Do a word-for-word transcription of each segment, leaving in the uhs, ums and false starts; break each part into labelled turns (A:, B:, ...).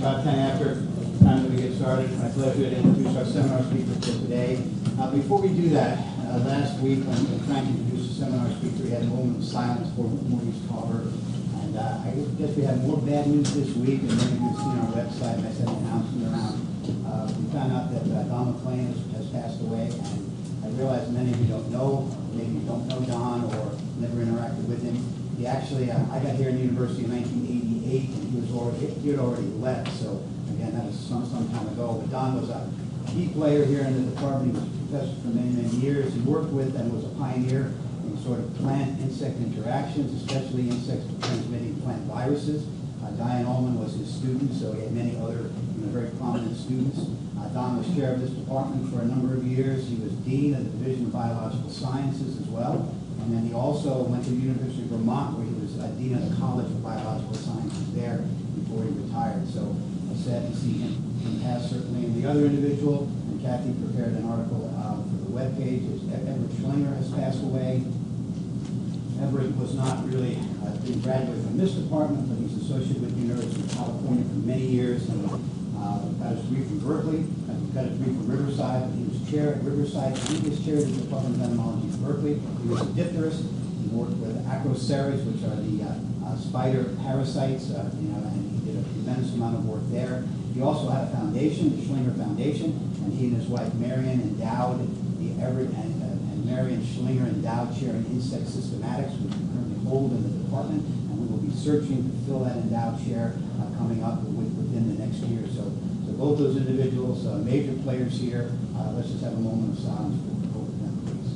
A: about ten after. Time that we get started. My pleasure to introduce our seminar speaker for today. Uh, before we do that, uh, last week when we were trying to introduce a seminar speaker, we had a moment of silence for Maurice Tarver. And uh, I guess we had more bad news this week, and maybe you've seen our website, and I sent an announcement around. Uh, we found out that uh, Don McLean has, has passed away, and I realize many of you don't know, maybe you don't know Don or never interacted with him. He actually, uh, I got here in the university in nineteen eighty-eight, and he was already, he had already left, so again, that was some, some time ago. But Don was a key player here in the department. He was a professor for many, many years. He worked with and was a pioneer in sort of plant-insect interactions, especially insects transmitting plant viruses. Uh, Diane Ullman was his student, so he had many other you know, very prominent students. Uh, Don was chair of this department for a number of years. He was dean of the Division of Biological Sciences as well. And then he also went to the University of Vermont, where he was uh, dean of the College of Biological Sciences there before he retired. So it's sad to see him, him pass, certainly. And the other individual, and Kathy prepared an article uh, for the webpage, is Everett Schlinger has passed away. Everett was not really, uh, didn't graduate from this department, but he's associated with the University of California for many years. And uh, got his degree from Berkeley, uh, got his degree from Riverside. He was chair at Riverside. He was chair of the Department of Entomology at Berkeley. He was a diphterist. He worked with Acroceres, which are the uh, uh, spider parasites, uh, you know, and he did a tremendous amount of work there. He also had a foundation, the Schlinger Foundation, and he and his wife Marion endowed the Everett and, uh, and Marion Schlinger endowed chair in insect systematics, which we currently hold in the department, and we will be searching to fill that endowed chair uh, coming up with, within the next year. So, so both those individuals, uh, major players here. Uh, let's just have a moment of silence for both of them, please.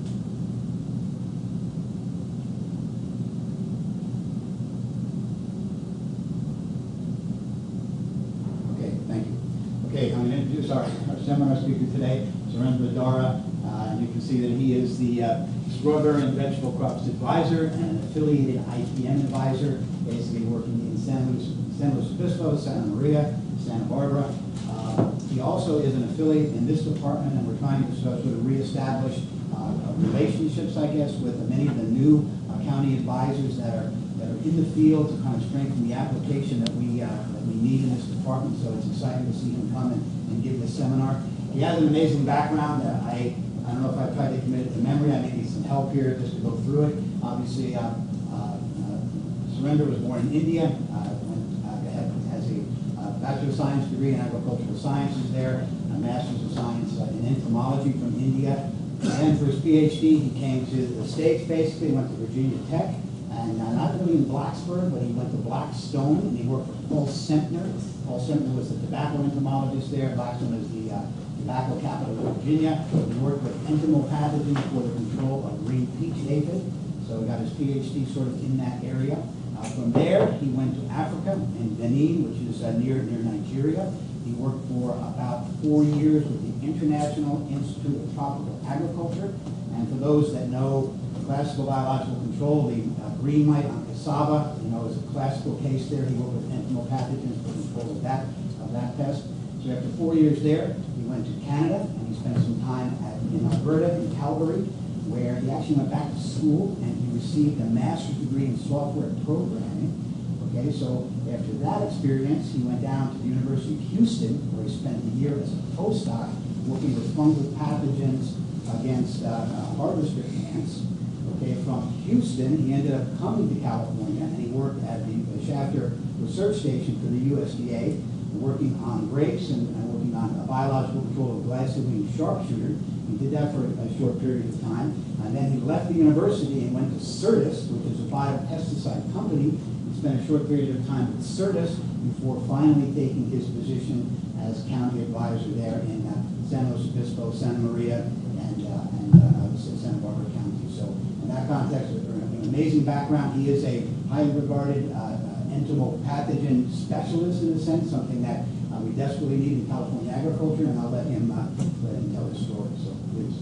A: Okay, thank you. Okay, I'm going to introduce our, our seminar speaker today, Surendra Dara. Uh, and you can see that he is the uh, Strawberry and Vegetable Crops Advisor and an affiliated I P M advisor, basically working in San Luis, San Luis Obispo, Santa Maria, Santa Barbara. Uh, he also is an affiliate in this department, and we're trying to sort of reestablish uh, relationships, I guess, with many of the new uh, county advisors that are that are in the field to kind of strengthen the application that we uh, that we need in this department. So it's exciting to see him come and, and give this seminar. He has an amazing background. Uh, I I don't know if I've tried to commit it to memory. I may need some help here just to go through it. Obviously, uh, uh, uh, Surendra was born in India. Uh, went, uh, had, has a uh, Bachelor of Science degree in Agricultural Sciences there, a Master's of Science uh, in Entomology from India. And for his PhD, he came to the States, basically, went to Virginia Tech, and uh, not really in Blacksburg, but he went to Blackstone, and he worked for Paul Sempner. Paul Sempner was the tobacco entomologist there. Blackstone is the uh, tobacco capital of Virginia. He worked with entomopathogens for the control of green peach aphid. So he got his PhD sort of in that area. Uh, from there, he went to Africa in Benin, which is uh, near near Nigeria. He worked for about four years with the International Institute of Tropical Agriculture. And for those that know classical biological control, the uh, green mite on cassava, you know, is a classical case there. He worked with entomopathogens for control of that of that pest. So after four years there, he went to Canada, and he spent some time at, in Alberta, in Calgary, where he actually went back to school, and he received a master's degree in software programming. Okay, so after that experience, he went down to the University of Houston, where he spent a year as a postdoc working with fungal pathogens against uh, uh, harvester ants. Okay, from Houston, he ended up coming to California, and he worked at the, the Shafter Research Station for the U S D A, working on grapes and, and working on a biological control of glassy-winged sharpshooter. He did that for a, a short period of time. And then he left the university and went to Certis, which is a biopesticide company. He spent a short period of time with Certis before finally taking his position as county advisor there in uh, San Luis Obispo, Santa Maria, and, uh, and uh, Santa Barbara County. So in that context, an amazing background. He is a highly regarded uh, entomopathogen specialist in a sense, something that uh, we desperately need in California agriculture, and I'll let him uh, let him tell his story. So please.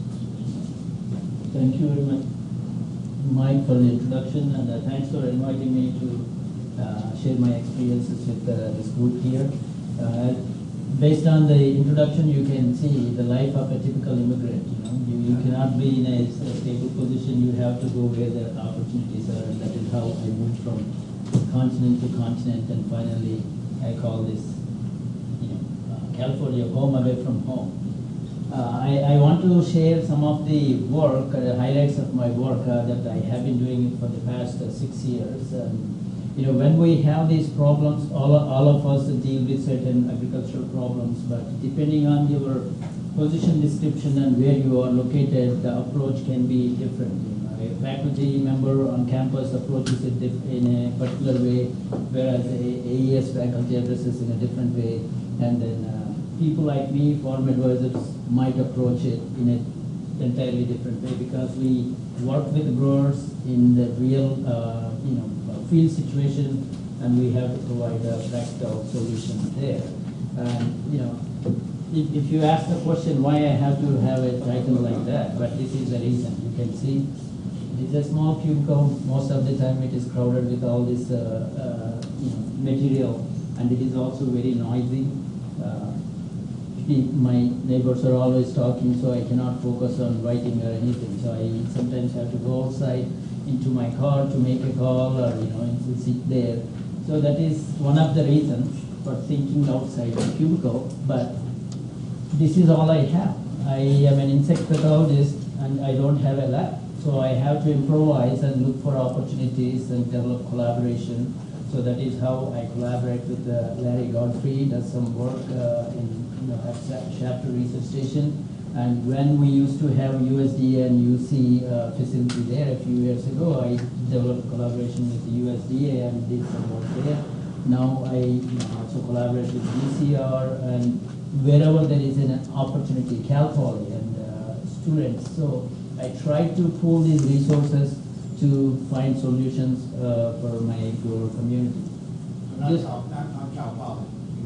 B: Thank you very much, Mike, for the introduction, and uh, thanks for inviting me to uh, share my experiences with uh, this group here. Uh, based on the introduction, you can see the life of a typical immigrant. You know, you, you cannot be in a, a stable position. You have to go where the opportunities are, and that is how I moved from continent to continent, and finally I call this California, home away from home. Uh, I, I want to share some of the work, uh, the highlights of my work uh, that I have been doing for the past uh, six years. Um, you know, when we have these problems, all, all of us deal with certain agricultural problems, but depending on your position description and where you are located, the approach can be different. You know, a faculty member on campus approaches it in a particular way, whereas a A E S faculty addresses in a different way, and then uh, people like me, foreign advisors, might approach it in an entirely different way because we work with growers in the real, uh, you know, field situation, and we have to provide a practical solution there. And you know, if, if you ask the question why I have to have a title like that, but this is the reason. You can see it's a small cubicle. Most of the time, it is crowded with all this, uh, uh, you know, material, and it is also very noisy. Uh, My neighbors are always talking, so I cannot focus on writing or anything. So I sometimes have to go outside into my car to make a call, or you know, to sit there. So that is one of the reasons for thinking outside the cubicle. But this is all I have. I am an insect pathologist, and I don't have a lab, so I have to improvise and look for opportunities and develop collaboration. So that is how I collaborate with uh, Larry Godfrey. Does some work uh, in you know, at Shafter Research Station. And when we used to have U S D A and U C uh, facility there a few years ago, I developed collaboration with the U S D A and did some work there. Now I you know, also collaborate with U C R and wherever there is an opportunity, Cal Poly and uh, students. So I try to pool these resources to find solutions uh, for my grower community.
A: Not
B: Just
A: Cal, not, not Cal Poly.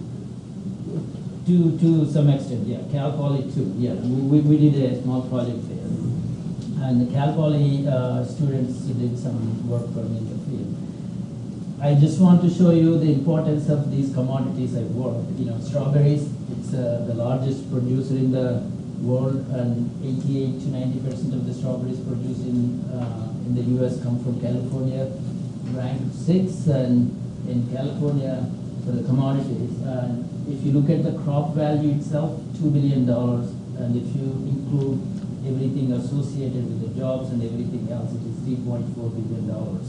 B: to to some extent, yeah. Cal Poly too, yeah. We, we did a small project there, and the Cal Poly uh, students did some work for me in the field. I just want to show you the importance of these commodities I work. You know, strawberries. It's uh, the largest producer in the world, and eighty-eight to ninety percent of the strawberries produced in uh, in the U S come from California, ranked sixth, and in California for the commodities. And if you look at the crop value itself, two billion dollars, and if you include everything associated with the jobs and everything else, it is three point four billion dollars.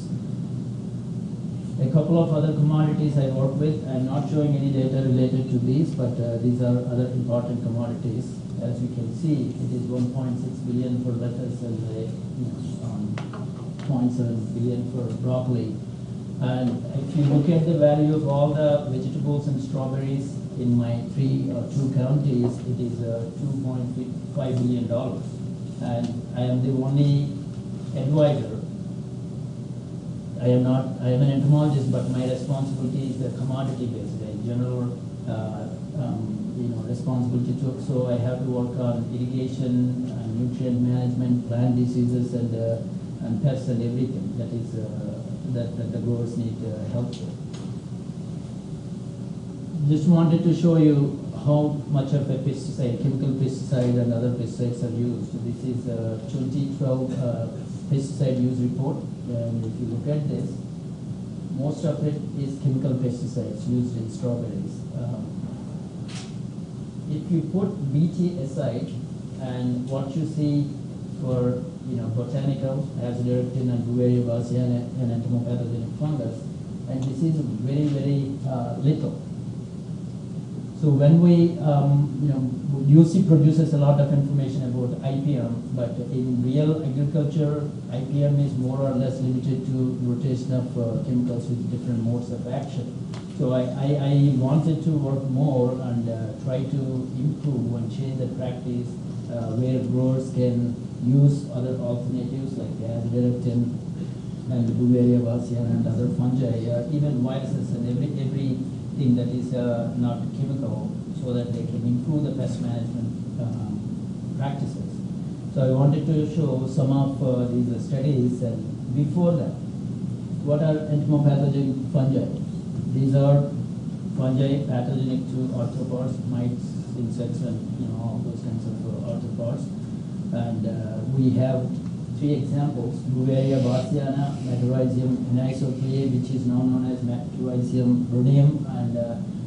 B: A couple of other commodities I work with. I'm not showing any data related to these, but uh, these are other important commodities. As you can see, it is one point six billion for lettuce and uh, you know, um, zero point seven billion for broccoli. And if you look at the value of all the vegetables and strawberries in my three or two counties, it is uh, two point five billion dollars. And I am the only advisor. I am not, I am an entomologist, but my responsibility is the commodity based, a general uh, um, you know, responsibility to, so I have to work on irrigation, and nutrient management, plant diseases, and, uh, and pests and everything that is uh, that, that the growers need uh, help with. Just wanted to show you how much of a pesticide, chemical pesticide and other pesticides are used. So this is a twenty twelve uh, pesticide use report, and if you look at this, most of it is chemical pesticides used in strawberries. Um, if you put B T aside, and what you see for you know botanical, Azadirachtin and Beauveria bassiana and entomopathogenic fungus, and this is very very uh, little. So when we, um, you know, U C produces a lot of information about I P M, but in real agriculture, I P M is more or less limited to rotation of uh, chemicals with different modes of action. So I, I, I wanted to work more and uh, try to improve and change the practice uh, where growers can use other alternatives like Azadirachtin and Beauveria bassiana and other fungi, uh, even viruses and every every. thing that is uh, not chemical, so that they can improve the pest management um, practices. So I wanted to show some of uh, these uh, studies, and before that, what are entomopathogenic fungi? These are fungi pathogenic to arthropods, mites, insects, and you know all those kinds of uh, arthropods. And uh, we have three examples: Beauveria bassiana, Matorrhizium anisopleae, which is now known as Matorrhizium rhodium, and uh,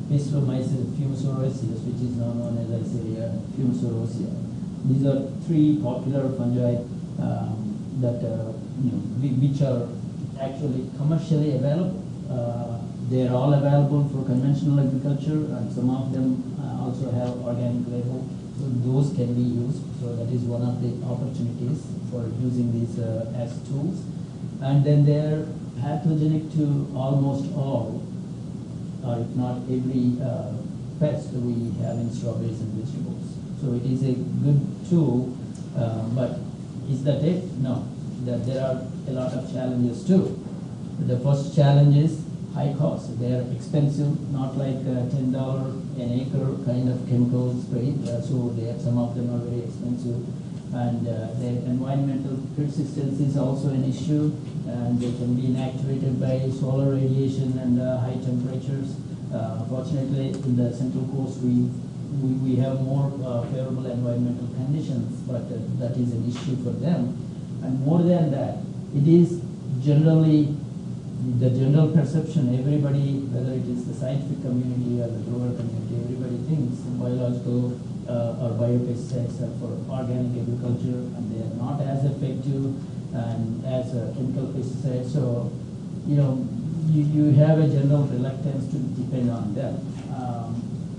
B: Bacillomyces fumariaceus, which is now known as Eisseria fumariacea. These are three popular fungi um, that uh, you know, which are actually commercially available. Uh, they are all available for conventional agriculture, and some of them uh, also have organic label. So those can be used. So that is one of the opportunities for using these uh, as tools. And then they are pathogenic to almost all, or if not every uh, pest that we have in strawberries and vegetables. So it is a good tool, uh, but is that it? No. That there are a lot of challenges too. The first challenge is high cost. They are expensive, not like uh, ten dollars an acre kind of chemical spray. Uh, so they are, some of them are very expensive. And uh, their environmental persistence is also an issue, and they can be inactivated by solar radiation and uh, high temperatures. Uh, fortunately, in the Central Coast, we we, we have more uh, favorable environmental conditions, but uh, that is an issue for them. And more than that, it is generally the general perception. Everybody, whether it is the scientific community or the grower community, everybody thinks biological Uh, or biopesticides are for organic agriculture, and they are not as effective and as a chemical pesticide. So, you know, you, you have a general reluctance to depend on them. Um,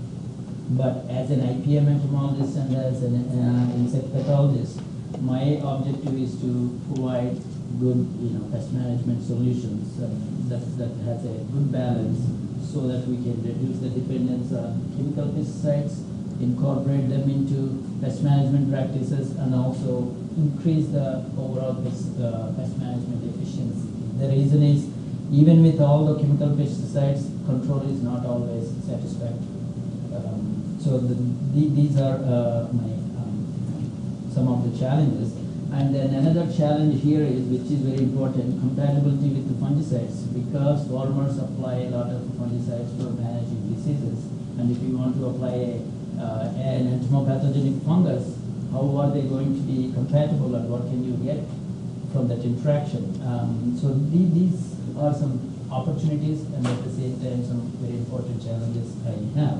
B: but as an I P M entomologist and as an uh, insect pathologist, my objective is to provide good, you know, pest management solutions um, that that has a good balance, so that we can reduce the dependence on chemical pesticides, incorporate them into pest management practices, and also increase the overall pest, uh, pest management efficiency. The reason is, even with all the chemical pesticides, control is not always satisfactory. Um, so the, the, these are uh, my um, some of the challenges. And then another challenge here is, which is very important, compatibility with the fungicides, because farmers apply a lot of fungicides for managing diseases. And if you want to apply a Uh, an entomopathogenic fungus, how are they going to be compatible, and what can you get from that interaction? Um, so the, these are some opportunities, and at the same time some very important challenges I have.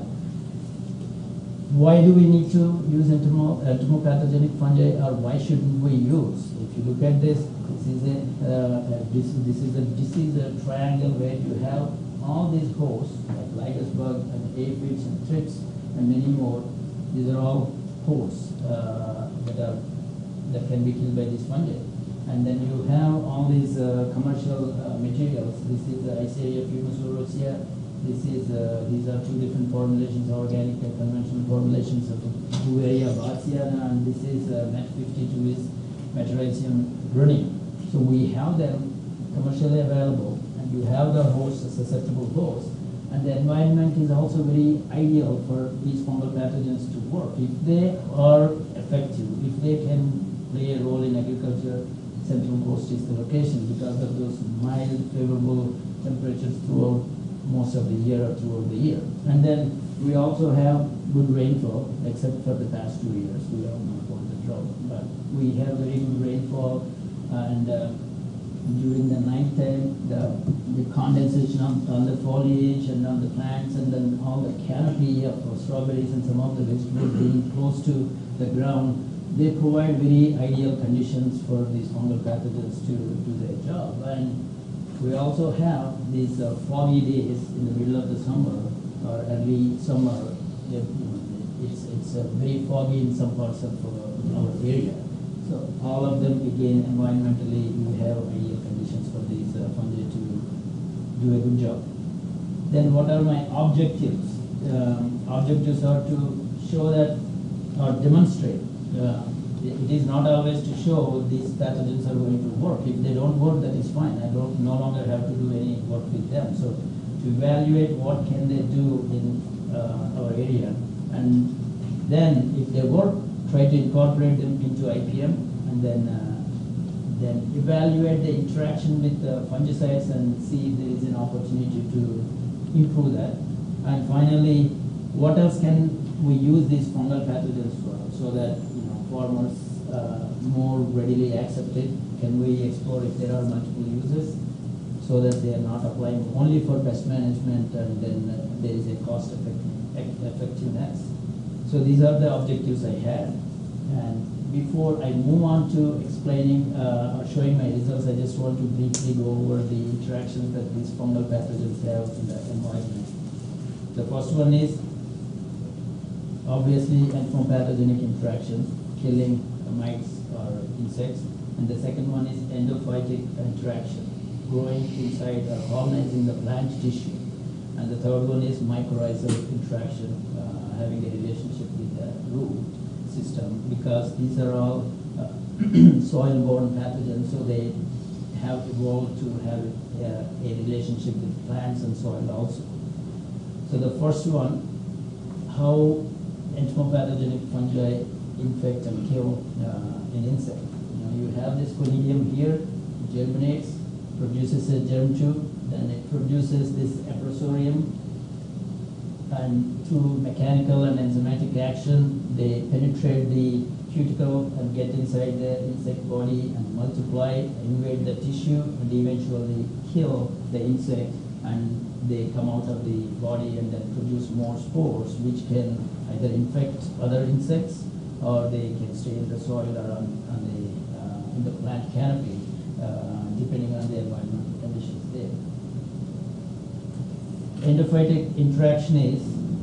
B: Why do we need to use entomo, entomopathogenic fungi, or why shouldn't we use? If you look at this, this is a, uh, a this, this is a disease a triangle where you have all these hosts like Lygus bug and aphids and thrips and many more. These are all hosts uh, that are that can be killed by this fungi. And then you have all these uh, commercial uh, materials. This is uh, Eisseria fumariacea. This is uh, these are two different formulations, organic and conventional formulations of Beauveria bassiana, and this is uh, Met fifty-two is Metarhizium brunnium. So we have them commercially available, and you have the host, a susceptible host. And the environment is also very ideal for these fungal pathogens to work. If they are effective, if they can play a role in agriculture, Central Coast is the location because of those mild, favorable temperatures throughout most of the year or throughout the year. And then we also have good rainfall, except for the past two years. We all know about the drought, but we have very good rainfall, and uh, during the night time, the, the condensation on, on the foliage and on the plants, and then all the canopy of strawberries and some of the vegetables being close to the ground, they provide very ideal conditions for these fungal pathogens to do their job. And we also have these uh, foggy days in the middle of the summer or early summer. It, you know, it's it's uh, very foggy in some parts of uh, our area. So all of them, again, environmentally, we have ideal conditions for these uh, fungi to do a good job. Then what are my objectives? Um, objectives are to show that, or demonstrate. Uh, it, it is not always to show these pathogens are going to work. If they don't work, that is fine. I don't no longer have to do any work with them. So to evaluate what can they do in uh, our area, and then if they work, try to incorporate them into I P M, and then uh, then evaluate the interaction with the fungicides and see if there is an opportunity to improve that. And finally, what else can we use these fungal pathogens for, so that you know farmers uh, more readily accept it? Can we explore if there are multiple uses? so that they are not applying only for pest management and then uh, there is a cost effective, effectiveness. So these are the objectives I had. And before I move on to explaining uh, or showing my results, I just want to briefly go over the interactions that these fungal pathogens have in the environment. The first one is obviously entomopathogenic interactions, killing mites or insects. And the second one is endophytic interaction, growing inside or colonizing the plant tissue. And the third one is mycorrhizal interaction, uh, having a relationship with the root system, because these are all uh, soil-borne pathogens, so they have evolved to have a, a relationship with plants and soil also. So the first one, how entomopathogenic fungi infect and kill uh, an insect. You know, you have this conidium here, germinates, produces a germ tube, then it produces this aprosorium, and through mechanical and enzymatic action, they penetrate the cuticle and get inside the insect body and multiply, invade the tissue, and eventually kill the insect, and they come out of the body and then produce more spores, which can either infect other insects or they can stay in the soil or on, on the, uh, in the plant canopy, uh, depending on the environmental conditions there. Endophytic interaction is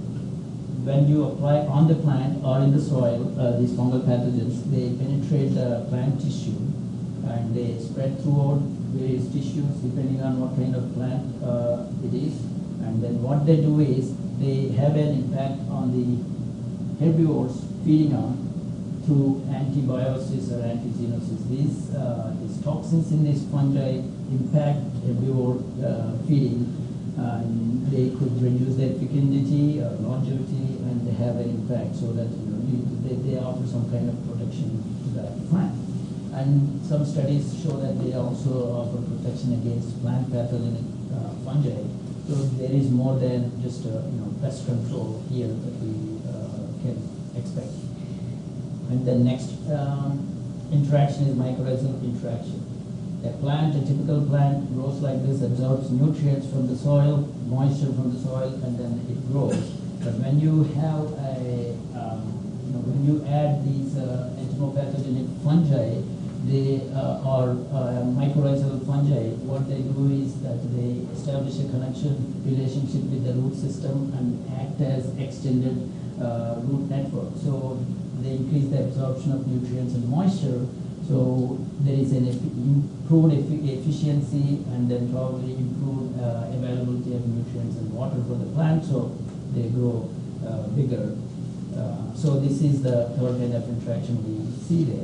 B: when you apply on the plant or in the soil uh, these fungal pathogens, they penetrate the plant tissue and they spread throughout various tissues depending on what kind of plant uh, it is. And then what they do is they have an impact on the herbivores feeding on through antibiosis or antigenosis. These, uh, these toxins in these fungi impact herbivore uh, feeding. Uh, and they could reduce their fecundity or longevity, and they have an impact so that you know you, they, they offer some kind of protection to the plant. And some studies show that they also offer protection against plant pathogenic uh, fungi. So there is more than just uh, you know pest control here that we uh, can expect. And the next um, interaction is mycorrhizal interaction. A plant, a typical plant, grows like this, absorbs nutrients from the soil, moisture from the soil, and then it grows. But when you have a, um, you know, when you add these uh, entomopathogenic fungi, they uh, are uh, mycorrhizal fungi. What they do is that they establish a connection, relationship with the root system, and act as extended uh, root network. So they increase the absorption of nutrients and moisture. So there is an improved efficiency and then probably improved uh, availability of nutrients and water for the plant, so they grow uh, bigger. Uh, so this is the third kind of interaction we see there.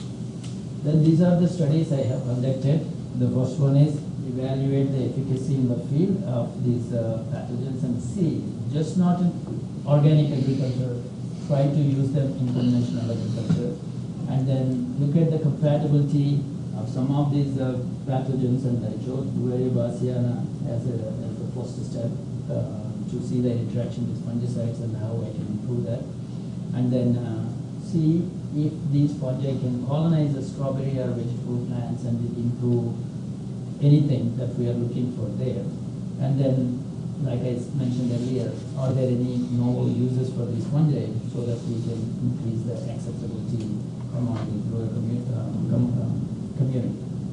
B: Then these are the studies I have conducted. The first one is evaluate the efficacy in the field of these uh, pathogens and see, just not in organic agriculture, try to use them in conventional agriculture. And then look at the compatibility of some of these uh, pathogens, and I chose Beauveria bassiana as a, as the first step uh, to see the interaction with fungicides and how I can improve that. And then uh, see if these fungi can colonize the strawberry or vegetable plants and improve anything that we are looking for there. And then, like I mentioned earlier, are there any novel uses for these fungi so that we can increase the acceptability among the grower community, uh, com uh, community.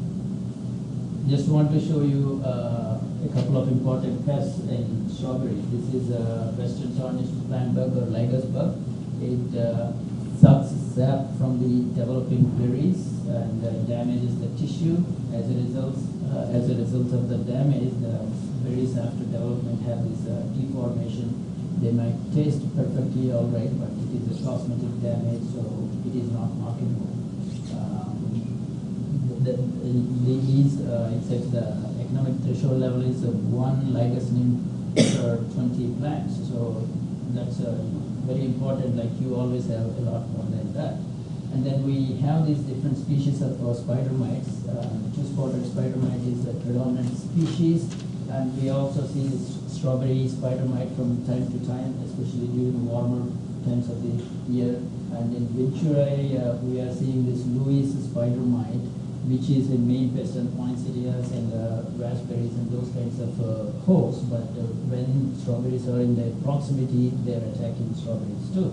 B: Just want to show you uh, a couple of important pests in strawberry. This is a western tarnished plant bug or lygus bug. It uh, sucks sap from the developing berries and uh, damages the tissue. As a result, uh, as a result of the damage, the berries after development have this uh, deformation. They might taste perfectly all right, but it is a cosmetic damage, so it is not marketable. Um, the, the, these uh, insects, the economic threshold level is uh, one lygus nymph per twenty plants. So that's uh, very important. Like you always have a lot more than that. And then we have these different species of uh, spider mites. Uh, two-spotted spider mite is the predominant species. And we also see this strawberry spider mite from time to time, especially during warmer times of the year. And in Ventura area, we are seeing this Louis spider mite. which is the main pest and poinsettias and uh, raspberries and those kinds of uh, hosts. But uh, when strawberries are in their proximity, they're attacking strawberries too.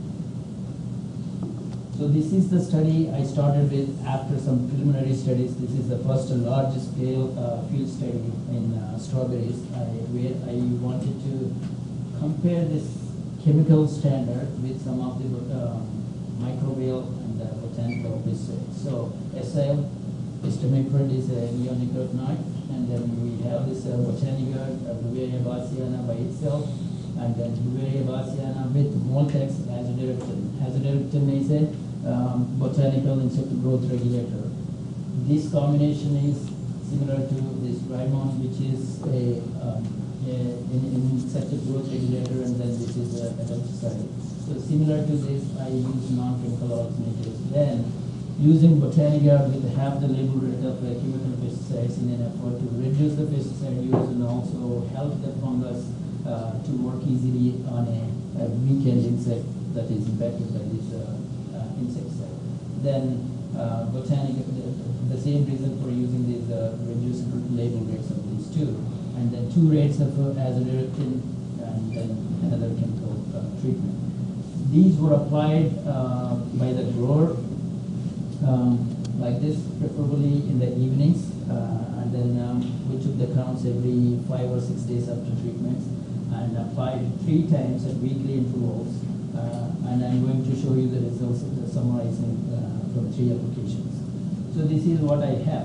B: So this is the study I started with after some preliminary studies. This is the first large scale uh, field study in uh, strawberries, I, where I wanted to compare this chemical standard with some of the uh, microbial and uh, botanical research. So S L, Istamiprid is a neonicotinoid, and then we have this uh, Botanica, uh, Beauveria bassiana by itself, and then Beauveria bassiana with Moltex azadirachtin. Azadirachtin is a um, botanical insect growth regulator. This combination is similar to this Rymon, which is a, um, a in, insect growth regulator, and then this is a adulticide. So similar to this, I use non-chemical alternatives. Then, using Botanica with half the label rate of uh, chemical pesticides in an effort to reduce the pesticide use and also help the fungus uh, to work easily on a, a weekend insect that is impacted by this uh, uh, insecticide. Then uh, Botanica, the, the same reason for using these uh, reduced label rates of these two. And then two rates of uh, azadirachtin and then another chemical uh, treatment. These were applied uh, by the grower um, like this, preferably in the evenings, uh, and then um, we took the counts every five or six days after treatments, and applied three times at weekly intervals. Uh, and I'm going to show you the results of the summarizing uh, from three applications. So this is what I have.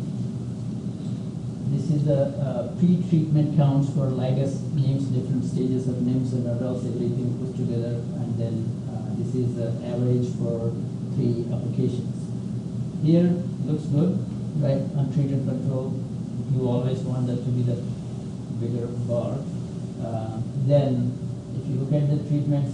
B: This is the uh, pre-treatment counts for Lygus nymphs, different stages of nymphs and adults, everything put together, and then uh, this is the average for three applications. Here looks good, right? Untreated control. You always want that to be the bigger bar. Uh, then, if you look at the treatments,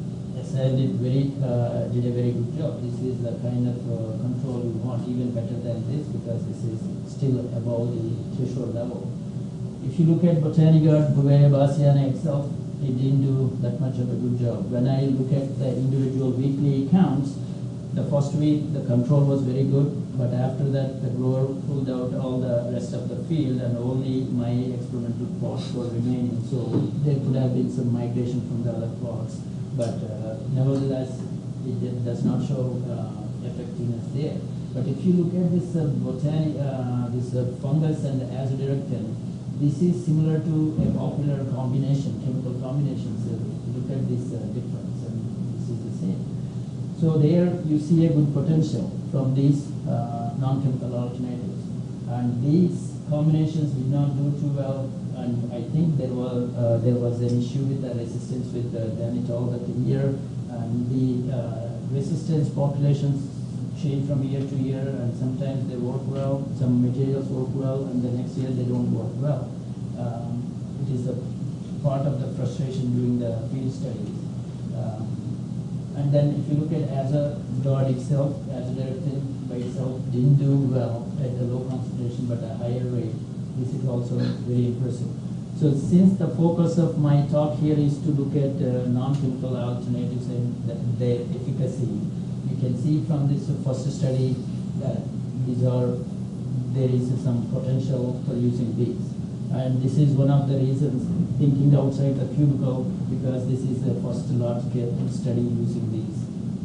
B: S I did very uh, did a very good job. This is the kind of uh, control we want, even better than this, because this is still above the threshold level. If you look at Botanica, Beauveria bassiana itself, it didn't do that much of a good job. When I look at the individual weekly counts, the first week the control was very good, but after that the grower pulled out all the rest of the field and only my experimental plots were remaining. So there could have been some migration from the other plots, but uh, nevertheless it did, does not show uh, effectiveness there. But if you look at this uh, botany, uh, this uh, fungus and azadirachtin, this is similar to a popular combination, chemical combination. So look at this uh, difference, and this is the same. So there you see a good potential from these uh, non-chemical alternatives. And these combinations did not do too well, and I think there was, uh, there was an issue with the resistance with uh, danitol that year, and the uh, resistance populations change from year to year, and sometimes they work well, some materials work well, and the next year they don't work well. Um, it is a part of the frustration during the field studies. Um, And then if you look at Azador itself, azadirachtin by itself didn't do well at a low concentration but a higher rate. This is also very impressive. So since the focus of my talk here is to look at uh, non-chemical alternatives and the, their efficacy, you can see from this first study that these are, there is some potential for using these. And this is one of the reasons, thinking outside the cubicle, because this is the first large-scale study using these.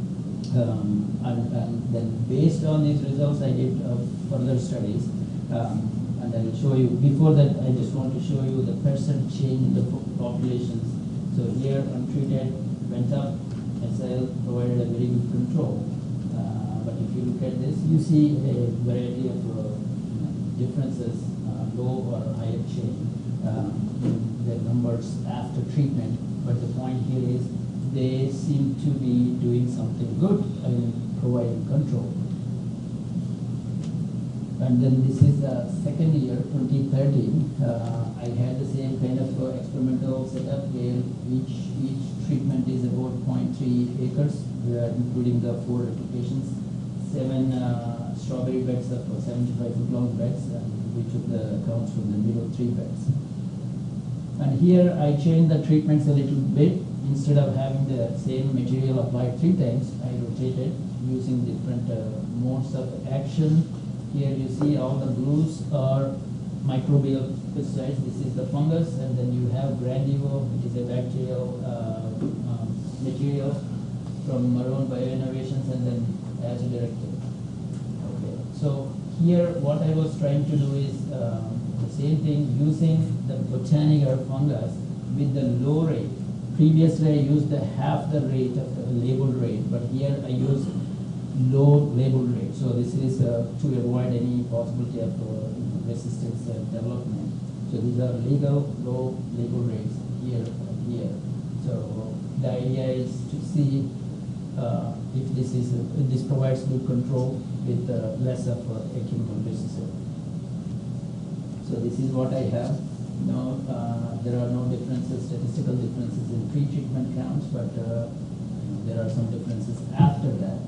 B: Um, and, and then based on these results, I did uh, further studies. Um, and I will show you, before that, I just want to show you the percent change in the populations. So here, untreated went up, S I L provided a very good control. Uh, but if you look at this, you see a variety of uh, differences, uh, low or higher change um, in the numbers after treatment. But the point here is they seem to be doing something good in providing control. And then this is the second year, twenty thirteen. Uh, I had the same kind of uh, experimental setup where each each treatment is about zero point three acres, uh, including the four applications, seven uh, strawberry beds of uh, seventy-five foot long beds, and we took the counts from the middle three beds. And here I changed the treatments a little bit. Instead of having the same material applied three times, I rotated using different uh, modes of action Here you see all the blues are microbial pesticides. This is the fungus, and then you have Grandivo, which is a bacterial uh, um, material from Maroon Bioinnovations, and then as a directive. Okay. So here, what I was trying to do is um, the same thing, using the Botanica fungus with the low rate. Previously, I used the half the rate of the labeled rate, but here I use low labeled rate. So this is uh, to avoid any possibility of uh, resistance uh, development. So these are legal low label rates here and here. So the idea is to see uh, if this is uh, if this provides good control with uh, less of uh, a chemical pesticide. So this is what I have. No, uh, there are no differences, statistical differences in pre-treatment counts, but uh, there are some differences after that.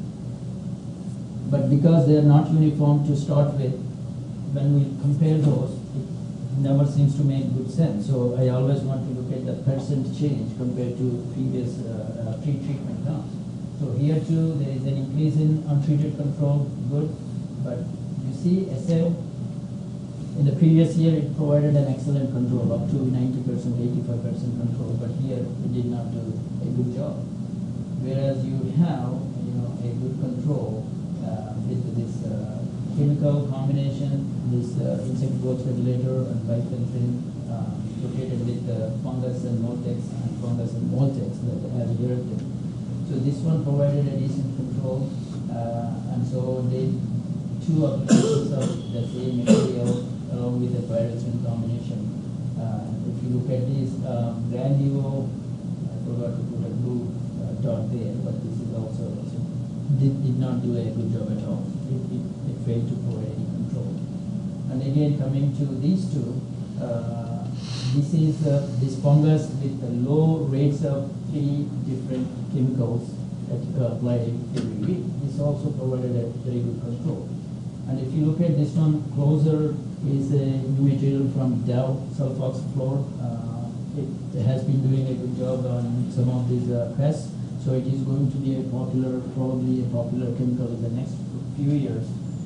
B: But because they are not uniform to start with, when we compare those, it never seems to make good sense. So I always want to look at the percent change compared to previous uh, uh, pre-treatment counts. So here too, there is an increase in untreated control, good, but you see S A in the previous year it provided an excellent control, up to ninety percent, eighty-five percent control, but here it did not do a good job. Whereas you have, you know, a good control uh, with this uh, chemical combination, this uh, insect growth regulator and bifenthrin uh, located with uh, fungus and Moltex and fungus and Moltex that has irritant. So this one provided a decent control, uh, and so they two applications of the same material along with the pyrazine combination. Uh, if you look at this, um, Grandivo, I forgot to put a blue uh, dot there, but this is also, also did, did not do a good job at all. It, it, it failed to provide any control. And again, coming to these two, uh, this is uh, this fungus with the low rates of three different chemicals that uh, applied every week. This also provided a very good control. And if you look at this one closer, is a new material from Dow sulfoxaflor. Uh, it has been doing a good job on some of these uh, pests, so it is going to be a popular, probably a popular chemical in the next few years.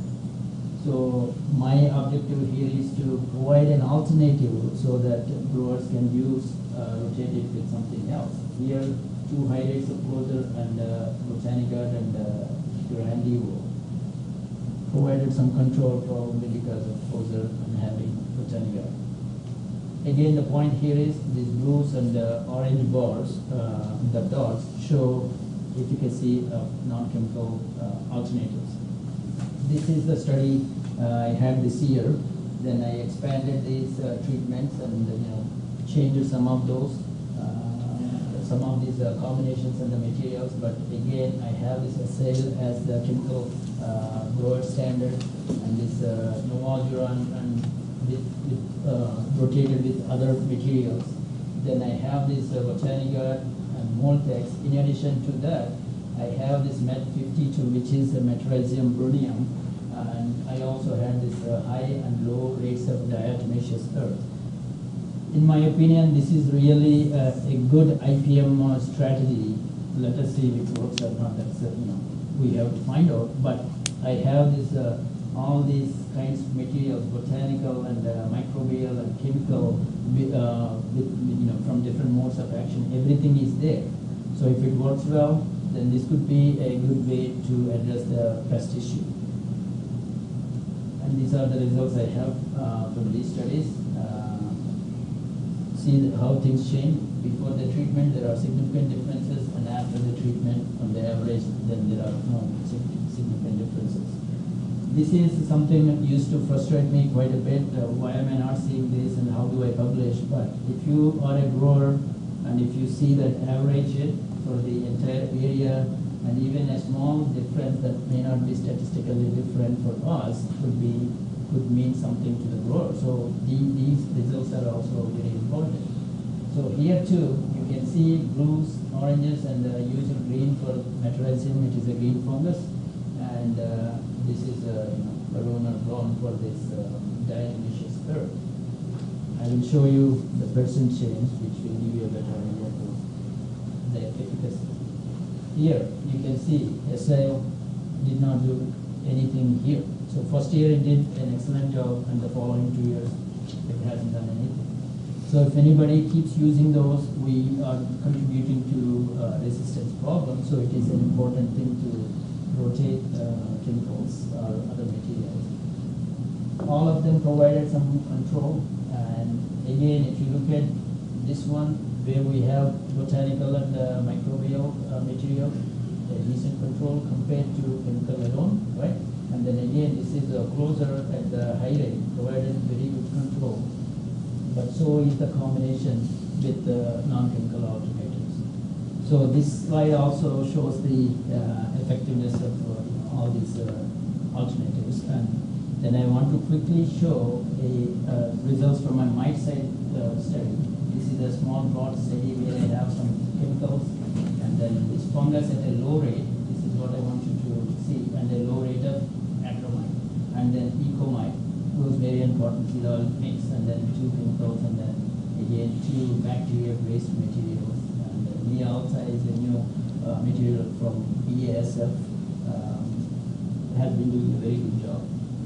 B: So my objective here is to provide an alternative so that growers can use, uh, rotate it with something else. Here, two high rates of closure and uh, Botanica and uh, Grandivo provided some control probably because of closure and having Botanica. Again, the point here is these blues and uh, orange bars, uh, the dots, show efficacy of non-chemical uh, alternatives. This is the study uh, I had this year. Then I expanded these uh, treatments and you know changed some of those, uh, some of these uh, combinations and the materials. But again, I have this S A L as the chemical uh, grower standard, and this uh, Novaluron and with, with, uh, rotated with other materials. Then I have this uh, Botanica and Moltex. In addition to that, I have this Met fifty-two, which is the Metarhizium brunneum, and I also had this uh, high and low rates of diatomaceous earth. In my opinion, this is really uh, a good I P M uh, strategy. Let us see if it works or not. That's uh, you know we have to find out. But I have this uh, all these kinds of materials, botanical and uh, microbial and chemical, uh, with, you know from different modes of action. Everything is there. So if it works well, then this could be a good way to address the pest issue. And these are the results I have uh, from these studies. Uh, see how things change. Before the treatment, there are significant differences, and after the treatment, on the average, then there are no significant differences. This is something that used to frustrate me quite a bit. Uh, why am I not seeing this, and how do I publish? But if you are a grower, and if you see that average it for the entire area, and even a small difference that may not be statistically different for us could be could mean something to the grower. So the, these results are also very important. So here too, you can see blues, oranges, and uh, using green for Metarhizium, which is a green fungus, and uh, this is uh, you know, maroon or brown for this uh, diatomaceous earth. I will show you the percent change, which will give you a better idea of the efficacy. Here, you can see S A L did not do anything here. So first year it did an excellent job, and the following two years it hasn't done anything. So if anybody keeps using those, we are contributing to uh, resistance problem. So it is an important thing to rotate uh, chemicals or other materials. All of them provided some control. And again, if you look at this one, where we have botanical and uh, microbial uh, material, a decent control compared to chemical alone, right? And then again, this is uh, closer at the high rate, provided very good control. But so is the combination with the non-chemical alternatives. So this slide also shows the uh, effectiveness of uh, you know, all these uh, alternatives. And then I want to quickly show a uh, results from my mite site uh, study. This is a small plot study where I have some chemicals, and then this fungus at a low rate. This is what I want you to see, and a low rate of acromite, and then ecomite. Those very important, these all mixed, and then two chemicals, and then again two bacteria-based materials. And uh, Nealta is a new uh, material from B A S F, um, has been doing a very good job.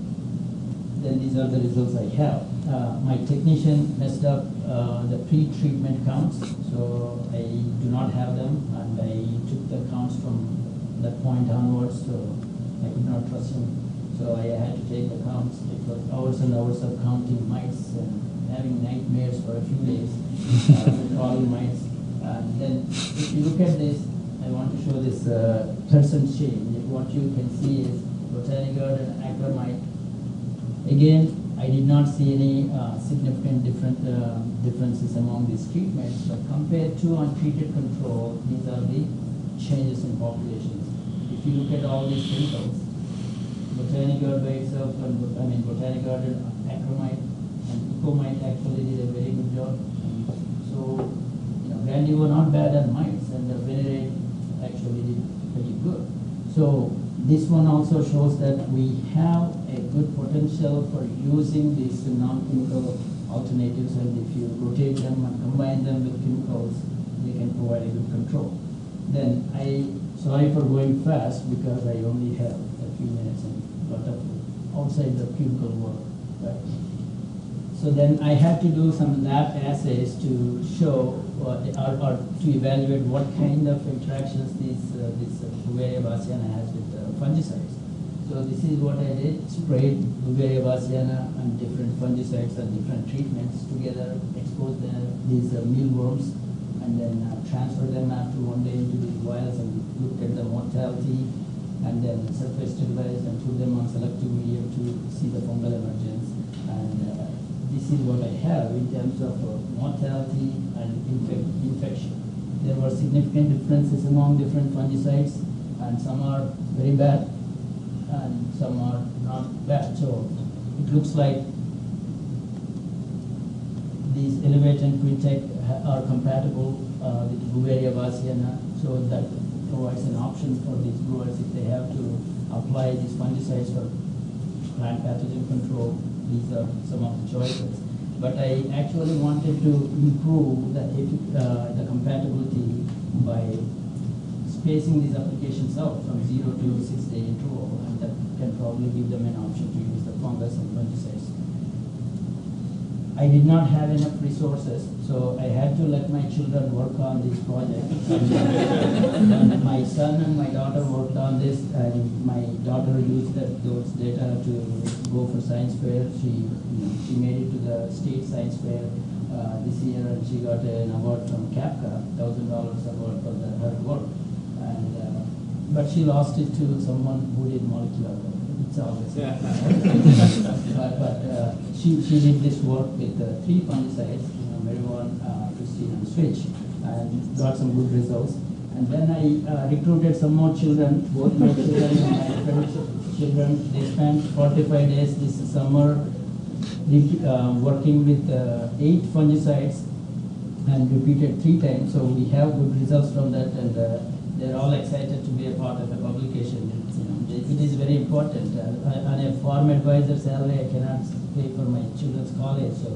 B: Then these are the results I have. Uh, my technician messed up uh, the pre-treatment counts, so I do not have them, and I took the counts from that point onwards, so I could not trust him. So I had to take the counts. It was hours and hours of counting mites and having nightmares for a few days uh, with all mites. And then if you look at this, I want to show this uh, percent change. What you can see is Botanic Garden, acromite. Again, I did not see any uh, significant different uh, differences among these treatments, but compared to untreated control, these are the changes in populations. If you look at all these chemicals, Botanic Garden by itself, and I mean Botanic Garden, acromite, and ecomite actually did a very good job. And so, you know, Grandy were not bad at mites, and the venerate actually did pretty good. So this one also shows that we have a good potential for using these non-chemical alternatives, and if you rotate them and combine them with chemicals, they can provide a good control. Then I, sorry for going fast because I only have a few minutes and a lot of outside the cubicle work. Right? So then I had to do some lab assays to show uh, or, or to evaluate what kind of interactions this uh, this uh, Beauveria bassiana has with uh, fungicides. So this is what I did: sprayed Beauveria bassiana and different fungicides and different treatments together, exposed them, these uh, mealworms, and then uh, transferred them after one day into these vials and looked at the mortality, and then surface stabilized and put them on selective medium to see the fungal emergence. And uh, this is what I have in terms of uh, mortality and infec infection. There were significant differences among different fungicides, and some are very bad and some are not bad. So it looks like these Elevate and Quintec are compatible uh, with Beauveria bassiana, so that provides an option for these growers if they have to apply these fungicides for plant pathogen control. These are some of the choices. But I actually wanted to improve the, uh, the compatibility by spacing these applications out from zero to six day interval, and that can probably give them an option to use the fungus and fungicides. I did not have enough resources, so I had to let my children work on this project. And, and my son and my daughter worked on this, and my daughter used that, those data to go for science fair. She, you know, she made it to the state science fair uh, this year, and she got an award from CAPCA, one thousand dollars award for the, her work. And uh, but she lost it to someone who did molecular work. It's always yeah. But, but uh, she, she did this work with uh, three fungicides, you know, Merivon, uh, Pristine, and Switch, and got some good results. And then I uh, recruited some more children, both my children and my friends' children. They spent forty-five days this summer uh, working with uh, eight fungicides and repeated three times. So we have good results from that, and uh, they're all excited to be a part of the publication. It's, you know, it is very important. Uh, on a farm advisor salary, I cannot pay for my children's college. So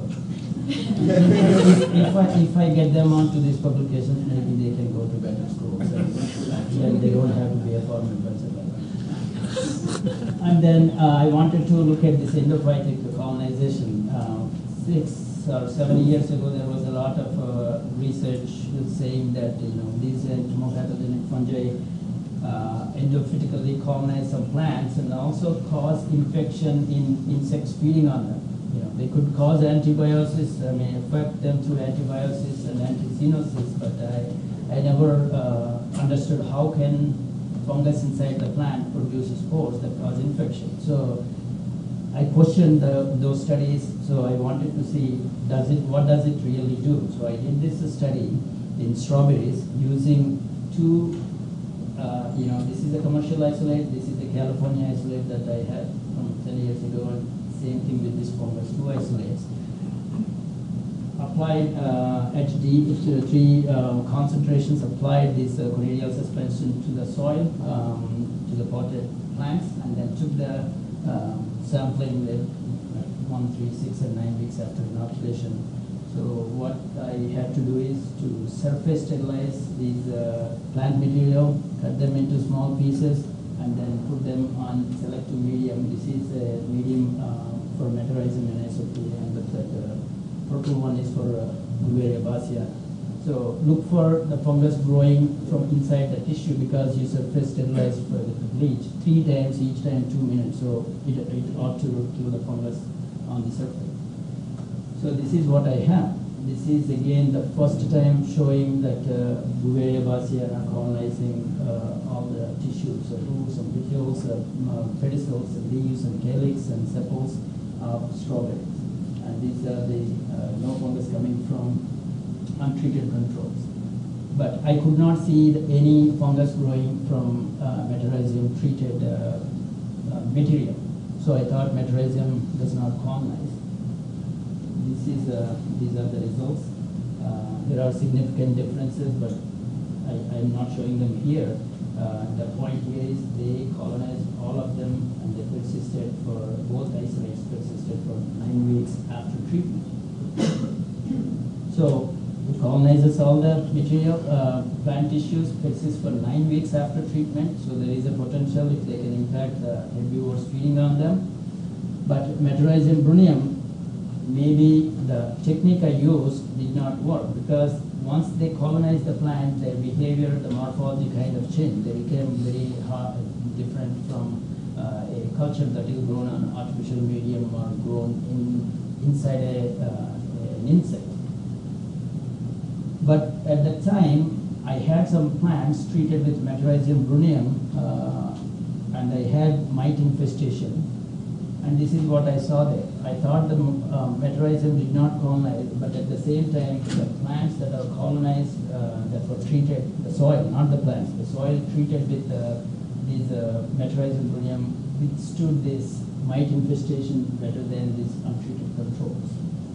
B: if, I, if I get them onto these publications, maybe they can go to better schools. And, and they don't have to be a farm advisor. And then uh, I wanted to look at this endophytic colonization. Uh, six or seven years ago, there was a lot of uh, research saying that you know these entomopathogenic fungi uh, endophytically colonize some plants and also cause infection in insects feeding on them. You know, they could cause antibiosis, I mean, affect them through antibiosis and anticyanosis, but I, I never uh, understood how can fungus inside the plant produces spores that cause infection. So I questioned the, those studies, so I wanted to see does it what does it really do. So I did this study in strawberries using two, uh, you know, this is a commercial isolate, this is a California isolate that I had from ten years ago, and same thing with this fungus, two isolates. Applied uh, H D, three uh, concentrations, applied this uh, conidial suspension to the soil, um, to the potted plants, and then took the uh, sampling with uh, one, three, six, and nine weeks after inoculation. So what I had to do is to surface sterilize these uh, plant material, cut them into small pieces, and then put them on selective medium. This is a medium uh, for Metarhizium and Isopylium, but that uh, purple one is for uh, Beauveria bassiana. So look for the fungus growing from inside the tissue because you surface sterilize for the bleach three times, each time two minutes. So it, it ought to kill the fungus on the surface. So this is what I have. This is again the first time showing that uh, Beauveria bassiana colonizing uh, all the tissues, so roots and petioles, uh, uh, pedicels, and leaves, and calyx, and sepals of strawberries. And these are the uh, no fungus coming from untreated controls. But I could not see the, any fungus growing from uh, Metarhizium treated uh, uh, material. So I thought Metarhizium does not colonize. This is, uh, these are the results. Uh, there are significant differences, but I, I'm not showing them here. Uh, the point here is they colonized all of them, and they persisted for, both isolates persisted for nine weeks after treatment. So it colonizes all the material, uh, plant tissues, persists for nine weeks after treatment, so there is a potential if they can impact the herbivores feeding on them. But Metarhizium bruneum, maybe the technique I used did not work because once they colonized the plant, their behavior, the morphology kind of changed. They became very hard, different from uh, a culture that is grown on artificial medium or grown in, inside a, uh, an insect. But at that time, I had some plants treated with Metarhizium bruneum, uh, and I had mite infestation. And this is what I saw there. I thought the um, Metarhizium did not colonize, but at the same time, the plants that are colonized, uh, that were treated, the soil, not the plants, the soil treated with uh, these uh, Metarhizium bruneum withstood this mite infestation better than these untreated controls.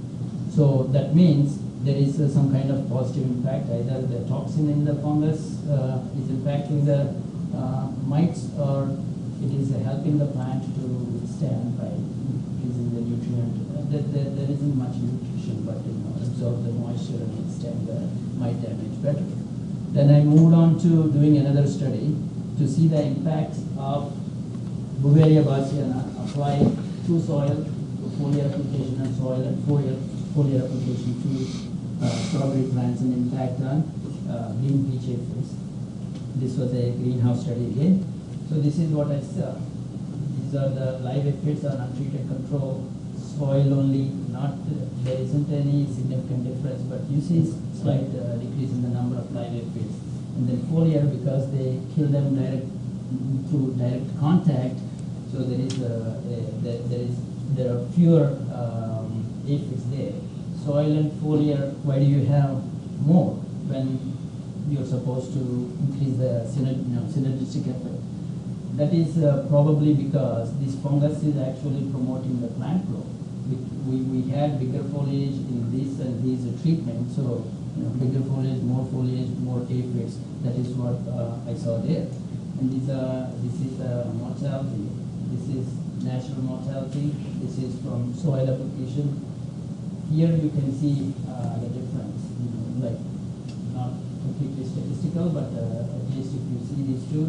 B: So that means there is uh, some kind of positive impact. Either the toxin in the fungus uh, is impacting the uh, mites, or it is uh, helping the plant to withstand by increasing the nutrient. Uh, there, there, there isn't much nutrition, but you know, absorb the moisture and withstand the mite damage better. Then I moved on to doing another study to see the impact of Beauveria bassiana applied to soil, to foliar application on soil, and foliar, foliar application to uh, strawberry plants, and impact on uh, green peach aphids. This was a greenhouse study again. So this is what I saw. These are the live aphids on untreated control, soil only, not, uh, there isn't any significant difference, but you see slight uh, decrease in the number of live aphids. And then foliar, because they kill them direct through direct contact, so there is a, a, there, there is there are fewer um, aphids there. Soil and foliar, why do you have more when you're supposed to increase the synerg you know, synergistic effect? That is uh, probably because this fungus is actually promoting the plant growth. We, we, we had bigger foliage in this and these treatments, so you know, bigger foliage, more foliage, more aphids. That is what uh, I saw there. And these are, this is uh, mortality. This is natural mortality. This is from soil application. Here you can see uh, the difference. You know, like not completely statistical, but uh, at least if you see these two,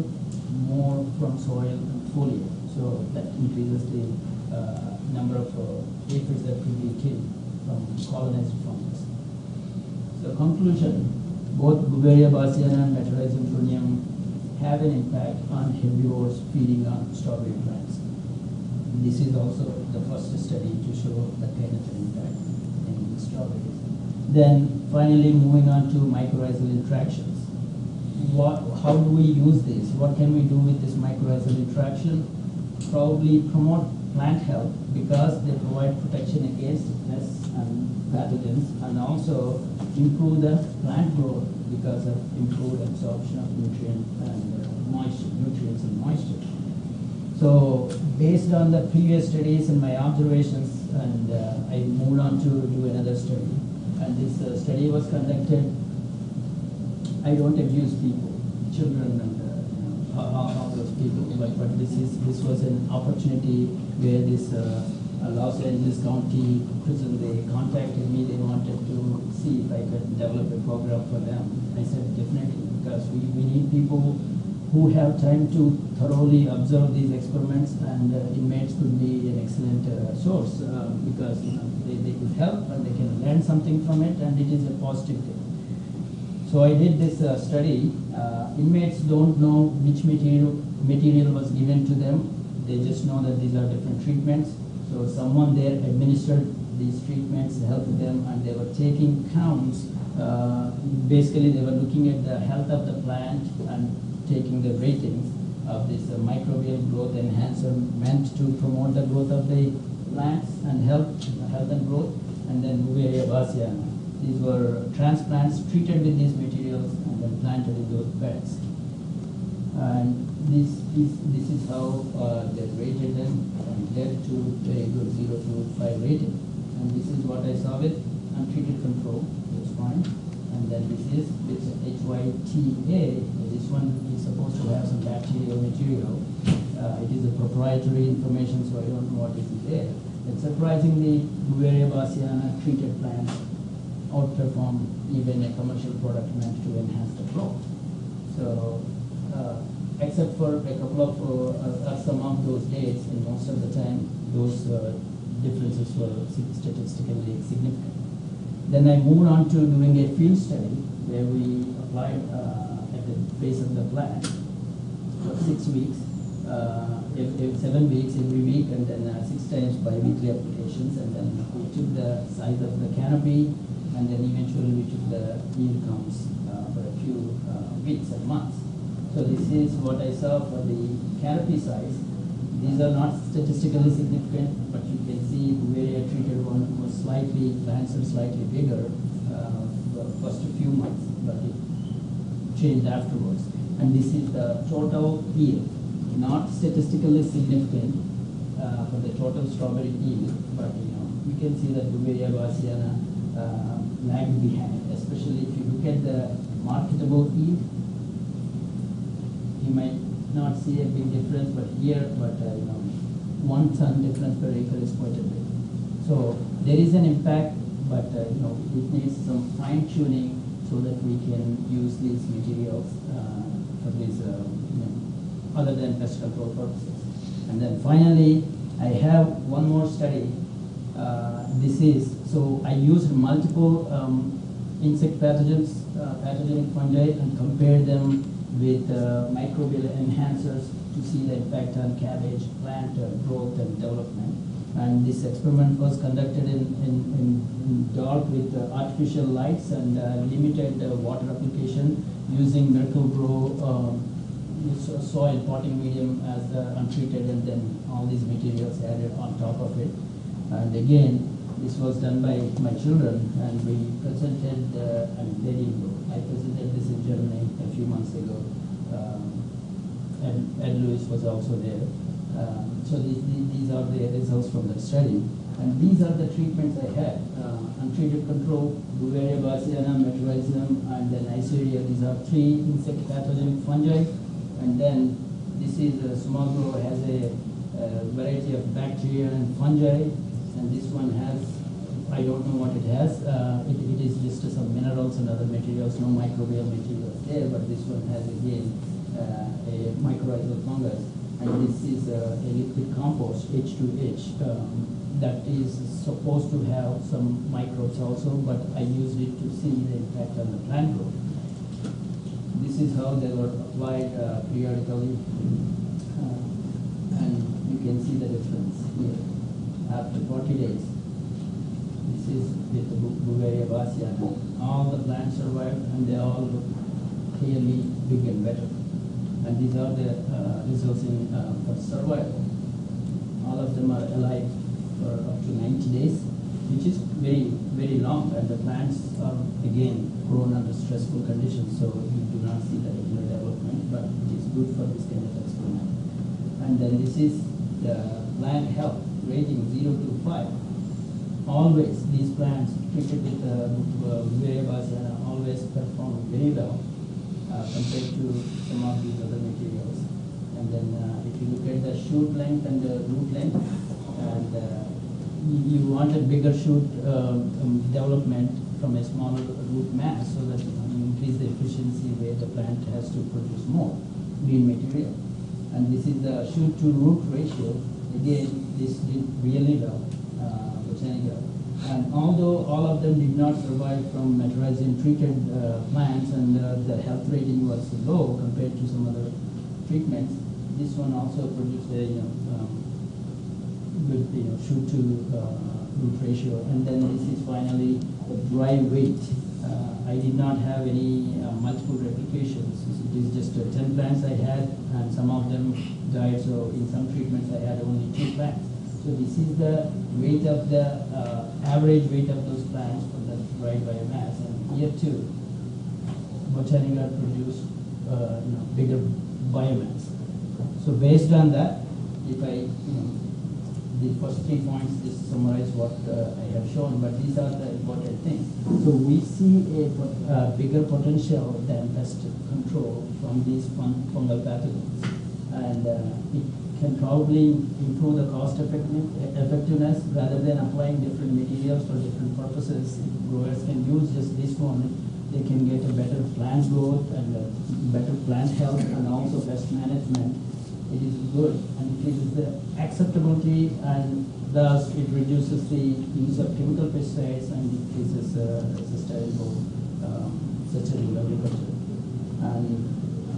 B: more from soil and foliar. So that increases the uh, number of uh, aphids that could be killed from colonized fungus. So conclusion, both Beauveria bassiana and Metarhizium prunium have an impact on herbivores feeding on strawberry plants. This is also the first study to show the kind of an impact in strawberries. Then finally moving on to mycorrhizal interactions. What, how do we use this? What can we do with this mycorrhizal interaction? Probably promote plant health because they provide protection against pests and pathogens, and also improve the plant growth because of improved absorption of nutrient and uh, moisture, nutrients and moisture. So based on the previous studies and my observations, and uh, I moved on to do another study. And this uh, study was conducted, I don't abuse people, children and uh, you know, all, all those people, but, but this is this was an opportunity where this uh, uh, Los Angeles County prison, they contacted me, they wanted to see if I could develop a program for them. I said definitely, because we, we need people who have time to thoroughly observe these experiments, and uh, inmates could be an excellent uh, source uh, because you know, they, they could help and they can learn something from it, and it is a positive thing. So I did this uh, study. Uh, inmates don't know which material, material was given to them. They just know that these are different treatments. So someone there administered these treatments, helped them, and they were taking counts. Uh, basically, they were looking at the health of the plant and taking the ratings of this uh, microbial growth enhancer meant to promote the growth of the plants and help health and growth. And then Beauveria bassiana. These were transplants treated with these materials and then planted in those beds. And this is this is how uh, they rated them, and led to very good zero to five rating. And this is what I saw with untreated control. That's fine. And then this is with H Y T A. This one is supposed to have some bacterial material. Uh, it is a proprietary information, so I don't know what is there. And surprisingly, Beauveria bassiana treated plants outperform even a commercial product meant to enhance the growth. So, uh, except for a couple of, uh, uh, some of those dates, and most of the time, those uh, differences were statistically significant. Then I moved on to doing a field study where we applied uh, at the base of the plant for six weeks, uh, every, seven weeks every week, and then uh, six times bi-weekly applications, and then we took the size of the canopy, and then eventually we took the yield counts uh, for a few uh, weeks and months. So this is what I saw for the canopy size. These are not statistically significant, but you can see Beauveria treated one was slightly, plants are slightly bigger uh, for the first few months, but it changed afterwards. And this is the total yield, not statistically significant uh, for the total strawberry yield, but you know, you can see that Beauveria bassiana uh, lagged behind, especially if you look at the marketable yield. You might not see a big difference, but here, but uh, you know, one ton difference per acre is quite a bit. So there is an impact, but uh, you know, it needs some fine tuning so that we can use these materials uh, for these, uh, you know, other than pest control purposes. And then finally, I have one more study. Uh, this is, so I used multiple um, insect pathogens, uh, pathogenic fungi, and compared them with uh, microbial enhancers to see the impact on cabbage plant uh, growth and development. And this experiment was conducted in, in, in, in dark with uh, artificial lights and uh, limited uh, water application using Merkel-Grow um, soil potting medium as the untreated, and then all these materials added on top of it. And again, this was done by my children, and we presented, uh, and they didn't go. I presented this in Germany a few months ago. Um, and Ed Lewis was also there. Um, so these, these are the results from the study. And these are the treatments I had. Uh, untreated control, Beauveria bassiana, Metarhizium, and then Neisseria. These are three insect pathogenic fungi. And then this is a small grower has a, a variety of bacteria and fungi. And this one has, I don't know what it has. Uh, it, it is just some minerals and other materials, no microbial materials there, but this one has again uh, a mycorrhizal fungus, and this is a, a liquid compost, H two H, um, that is supposed to have some microbes also, but I used it to see the impact on the plant growth. This is how they were applied uh, periodically, uh, and you can see the difference here. After forty days, this is with the Beauveria bassiana. All the plants survived, and they all look clearly big and better. And these are the uh, results in uh, for survival. All of them are alive for up to ninety days, which is very, very long, and the plants are again grown under stressful conditions, so you do not see the regular development, but it is good for this kind of experiment. And then this is the plant health rating zero to five. Always these plants treated with uh, Beauveria bassiana always perform very well uh, compared to some of these other materials. And then uh, if you look at the shoot length and the root length, and uh, you want a bigger shoot uh, um, development from a smaller root mass, so that you increase the efficiency where the plant has to produce more green material. And this is the shoot to root ratio. Again, this did really well, uh, Botanica. And although all of them did not survive from metarhizium treated uh, plants, and uh, the health rating was low compared to some other treatments, this one also produced a you know, um, good you know, shoot to uh, root ratio. And then this is finally the dry weight. Uh, I did not have any uh, multiple replications. It is just uh, ten plants I had, and some of them died, so in some treatments I had only two plants. So this is the weight of the uh, average weight of those plants for the dry biomass. And here too, Botanica produced uh, you know, bigger biomass. So based on that, if I, you know, the first three points just summarize what uh, I have shown, but these are the important things. So we see a uh, bigger potential than pest control from these fun fungal pathogens. And uh, it can probably improve the cost effectiveness rather than applying different materials for different purposes. If growers can use just this one, they can get a better plant growth and a better plant health, and also pest management. It is good and increases the acceptability, and thus it reduces the use of chemical pesticides and increases uh, sustainable um, sustainable agriculture. And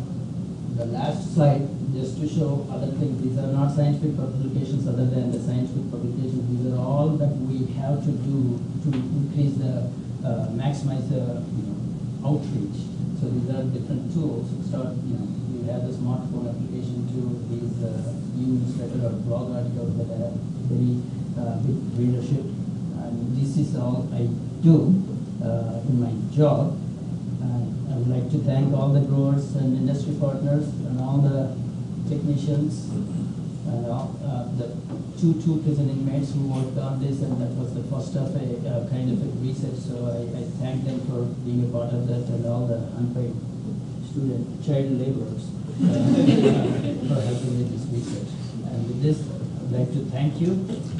B: the last slide, just to show other things. These are not scientific publications other than the scientific publications. These are all that we have to do to increase the uh, maximize the you know, outreach. So these are different tools. Start you know. We have the smartphone application to these uh, e-newsletter or blog articles that have very uh, big readership. And this is all I do uh, in my job. And I would like to thank all the growers and industry partners and all the technicians and all, uh, the two two prison inmates who worked on this, and that was the first of a uh, kind of a research. So I, I thank them for being a part of that, and all the unpaid student child laborers uh, for helping with this research. And with this, I'd like to thank you.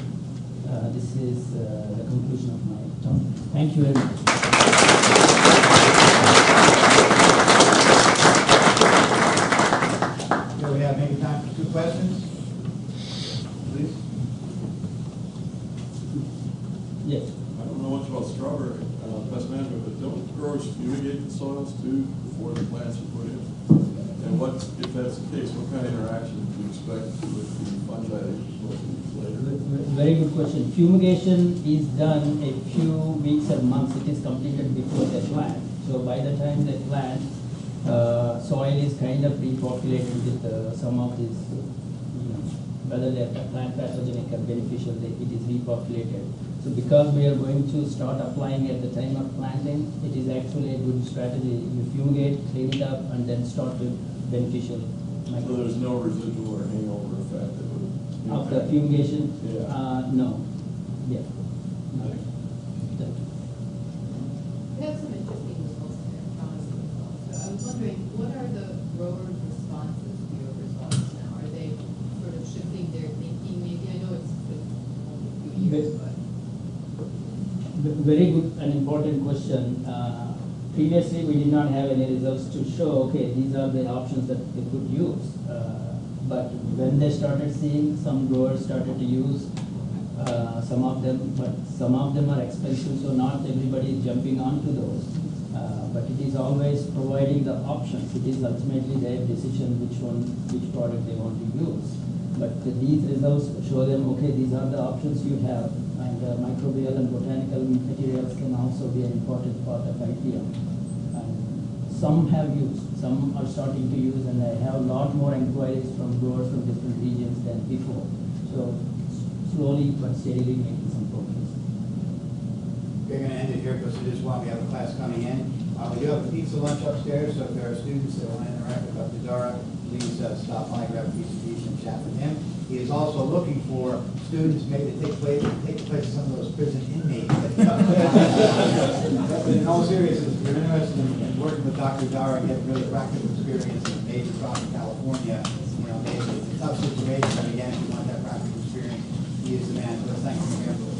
B: Uh, this is uh, the conclusion of my talk. Thank you very much.
A: Here we have maybe time for two questions. Please.
B: Yes.
C: I don't know much about strawberry uh, pest management, but don't growers fumigate the soils too before the plants are put in? And what, if that's the case, what kind of interaction do you expect with the fungi that you're supposed to use later?
B: Very good question. Fumigation is done a few weeks or months. It is completed before they plant. So by the time they plant, uh, soil is kind of repopulated with uh, some of these, you know, whether they're plant pathogenic or beneficial, they, it is repopulated. So because we are going to start applying at the time of planting, it is actually a good strategy. You fumigate, clean it up, and then start with beneficial microbes.
C: So there's no residual or hangover effect that would
B: Of the fumigation?
C: Yeah.
B: Uh, no. Yeah. No.
C: Thank you.
B: Thank you.
D: We have some interesting results there, promising results. So I was wondering, what are the growers' responses to your results now? Are they sort of shifting their thinking? Maybe I know it's been only a few years, but
B: Very good and important question. Uh, previously we did not have any results to show, okay, these are the options that they could use. Uh, But when they started seeing, some growers started to use uh, some of them, but some of them are expensive, so not everybody is jumping onto those. Uh, But it is always providing the options. It is ultimately their decision which one, which product they want to use. But these results show them, okay, these are the options you have, and uh, microbial and botanical materials can also be an important part of I P M. And some have used, some are starting to use, and I have a lot more inquiries from growers from different regions than before. So slowly but steadily making some progress.
A: We're going to end it here because it is one, we have a class coming in. Uh, we do have a pizza lunch upstairs, so if there are students that want to interact with Doctor Dara, please uh, stop by, grab a piece of pizza and chat with him. He is also looking for students maybe to take place, take the place of some of those prison inmates. But in all seriousness, if you're interested in, in working with Doctor Dara and get really practical experience in a major crop in California, you know, maybe it's a tough situation, but again, if you want that practical experience, he is the man. So thank you again for